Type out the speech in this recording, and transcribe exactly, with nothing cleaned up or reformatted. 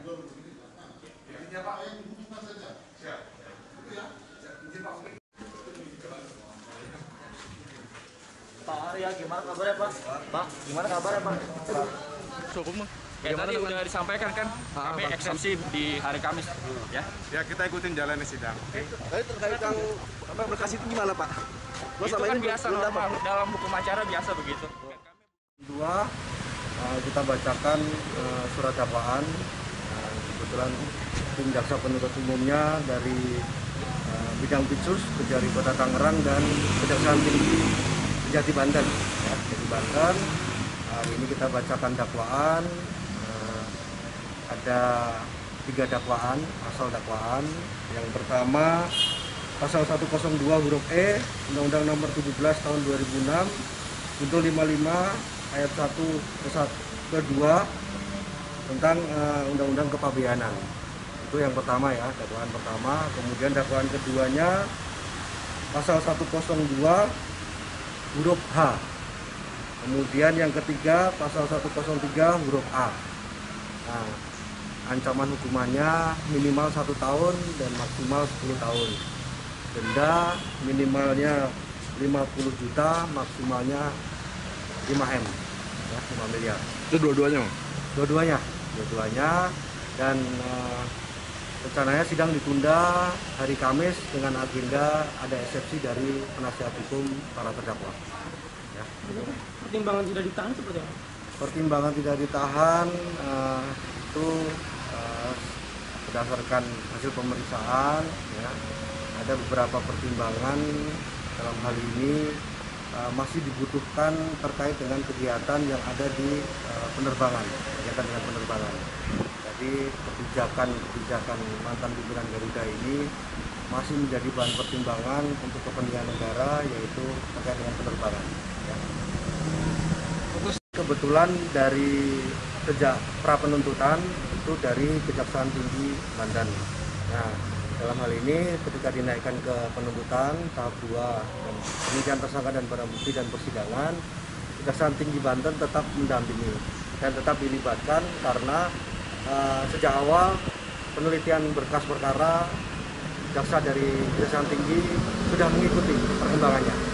Izin Pak. Siap. Izin Pak. Pak Arya, gimana kabarnya Pak? Pak, gimana kabarnya Pak? Cukup mah. Kayak tadi udah disampaikan kan, kami eksepsi di hari Kamis, ya. Ya kita ikutin jalannya sidang. Oke. Tadi terkait yang apa berkas itu gimana Pak? Itu kan biasa normal dalam hukum acara biasa begitu. Dua, uh, kita bacakan uh, surat dakwaan. Uh, kebetulan tim jaksa penuntut umumnya dari uh, bidang Pitsus, Kejari Kota Tangerang dan Kejaksaan Tinggi Kejati Banten. Ya, Kejati Banten. Hari ini kita bacakan dakwaan. Uh, ada tiga dakwaan, asal dakwaan. Yang pertama pasal seratus dua huruf E Undang-Undang Nomor tujuh belas Tahun dua ribu enam junto lima puluh lima ayat satu ke dua tentang uh, Undang-Undang Kepabeanan. Itu yang pertama ya, dakwaan pertama. Kemudian dakwaan keduanya pasal seratus dua huruf H. Kemudian yang ketiga pasal seratus tiga huruf A. Nah, ancaman hukumannya minimal satu tahun dan maksimal sepuluh tahun. Denda minimalnya lima puluh juta, maksimalnya lima M, ya, lima miliar. Itu dua-duanya? Dua-duanya, dua-duanya. Dan uh, rencananya sidang ditunda hari Kamis dengan agenda ada eksepsi dari penasihat hukum para terdakwa. Ya. Pertimbangan tidak ditahan seperti apa? Pertimbangan tidak ditahan uh, itu uh, berdasarkan hasil pemeriksaan. Ya. Ada beberapa pertimbangan dalam hal ini uh, masih dibutuhkan terkait dengan kegiatan yang ada di uh, penerbangan, kegiatan dengan penerbangan. Jadi kebijakan-kebijakan mantan pimpinan Garuda ini masih menjadi bahan pertimbangan untuk kepentingan negara, yaitu terkait dengan penerbangan. Ya. Kebetulan dari sejak pra penuntutan itu dari Kejaksaan Tinggi Banten. Nah, dalam hal ini ketika dinaikkan ke penuntutan tahap dua dan penyidikan tersangka dan barang bukti dan persidangan, Kejaksaan Tinggi Banten tetap mendampingi dan tetap dilibatkan karena uh, sejak awal penelitian berkas perkara jaksa dari Kejaksaan Tinggi sudah mengikuti perkembangannya.